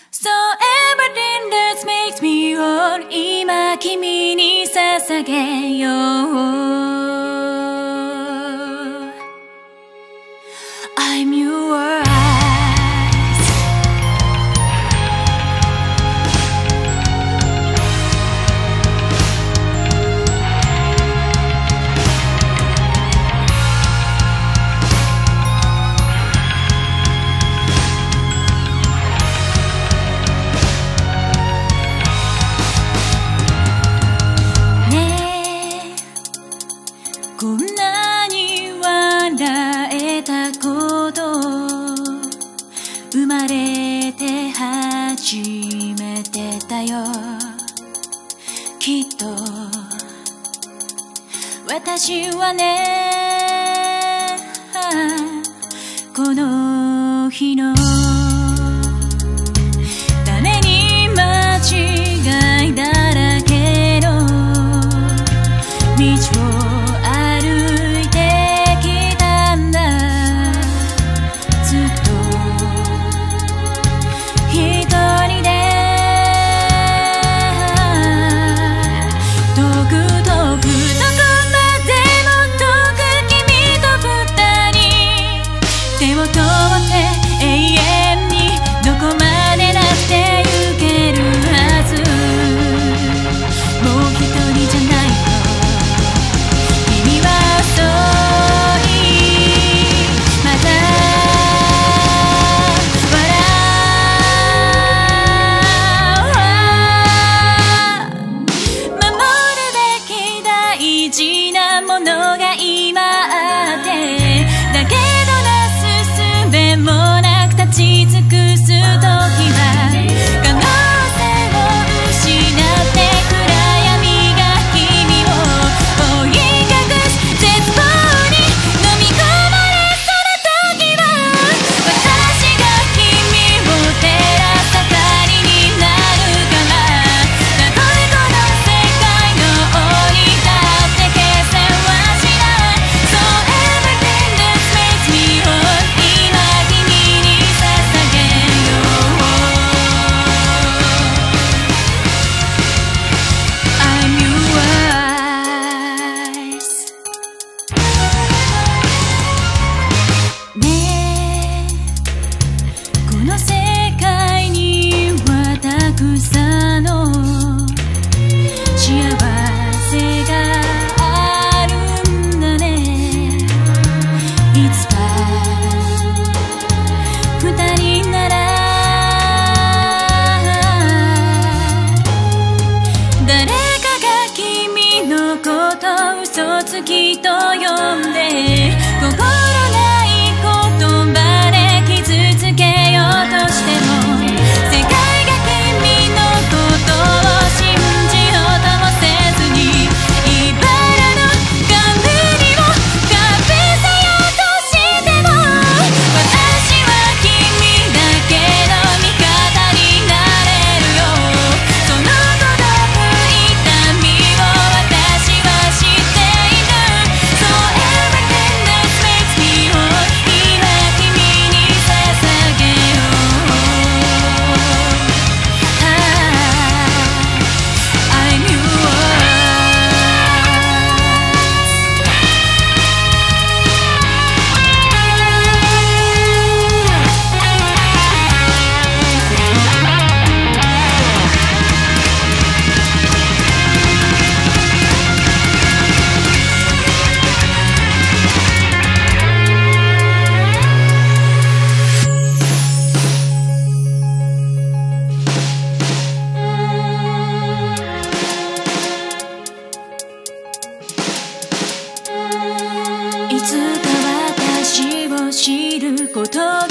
So everything that makes me whole 今君に捧げよう I'm your eyesこんなに笑えたこと生まれて初めてだよきっと私はねこの日のために間違いだらけの道を好きと呼んで心ない言葉で傷つけようとしても世界が君のことを信じようともせずに茨の冠をかぶせようとしても私は君だけの味方になれるよその孤独痛みを私は知っていつか私を知ることが